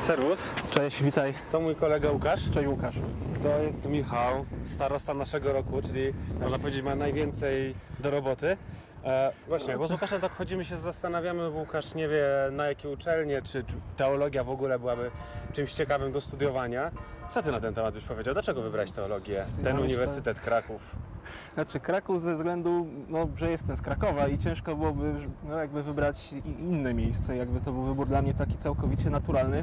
Serwus, Cześć, witaj. to mój kolega Łukasz. Cześć Łukasz. To jest Michał, starosta naszego roku, czyli można powiedzieć ma najwięcej do roboty. Właśnie, bo z Łukaszem tak chodzimy się zastanawiamy, bo Łukasz nie wie na jakie uczelnie, czy teologia w ogóle byłaby czymś ciekawym do studiowania. Co ty na ten temat byś powiedział? Dlaczego wybrać teologię, ten Uniwersytet Kraków? Znaczy Kraków ze względu, że jestem z Krakowa i ciężko byłoby jakby wybrać inne miejsce, jakby to był wybór dla mnie taki całkowicie naturalny.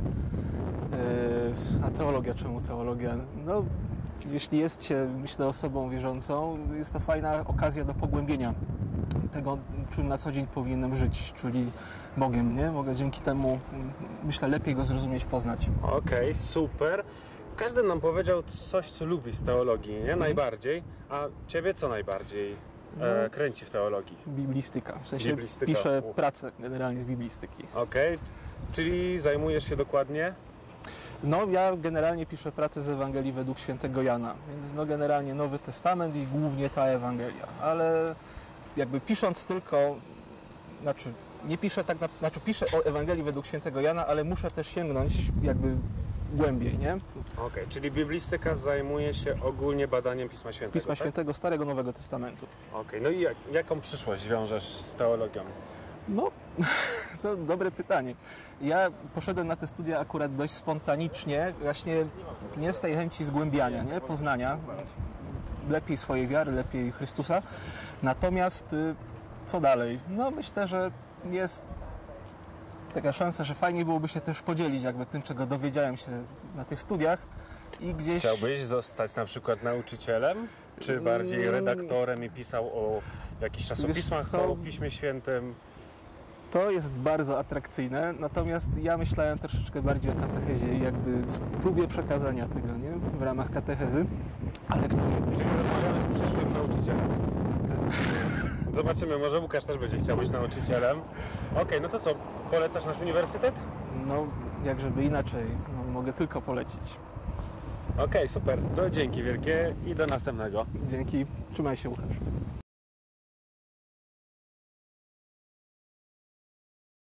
A teologia, czemu teologia? No, jeśli jest się, myślę, osobą wierzącą, jest to fajna okazja do pogłębienia tego, czym na co dzień powinienem żyć, czyli Bogiem, nie? Mogę dzięki temu, myślę, lepiej Go zrozumieć, poznać. Okej, super. Każdy nam powiedział coś, co lubi z teologii, nie? Najbardziej. A ciebie co najbardziej kręci w teologii? Biblistyka. W sensie Biblistyka. piszę pracę generalnie z biblistyki. Okej, czyli zajmujesz się dokładnie? No, ja generalnie piszę pracę z Ewangelii według świętego Jana, więc generalnie Nowy Testament i głównie ta Ewangelia, ale jakby pisząc tylko, nie piszę piszę o Ewangelii według świętego Jana, ale muszę też sięgnąć jakby głębiej, nie? Okej, czyli biblistyka zajmuje się ogólnie badaniem Pisma Świętego, Pisma Świętego, Starego, Nowego Testamentu. Okej, no i jaką przyszłość wiążesz z teologią? No, to dobre pytanie. Ja poszedłem na te studia akurat dość spontanicznie, właśnie nie z tej chęci zgłębiania, nie? Poznania lepiej swojej wiary, lepiej Chrystusa. Natomiast co dalej? No myślę, że jest taka szansa, że fajnie byłoby się też podzielić jakby tym, czego dowiedziałem się na tych studiach i gdzieś... Chciałbyś zostać na przykład nauczycielem? Czy bardziej redaktorem i pisał o jakichś czasopismach, o Piśmie Świętym? To jest bardzo atrakcyjne, natomiast ja myślałem troszeczkę bardziej o katechezie i jakby próbie przekazania tego, nie? W ramach katechezy. Ale kto wie? Czyli rozmawiamy z przyszłym nauczycielem. Zobaczymy, może Łukasz też będzie chciał być nauczycielem. Okej, no to co, polecasz nasz uniwersytet? No, jak żeby inaczej, mogę tylko polecić. Okej, super, to dzięki wielkie i do następnego. Dzięki, trzymaj się Łukasz.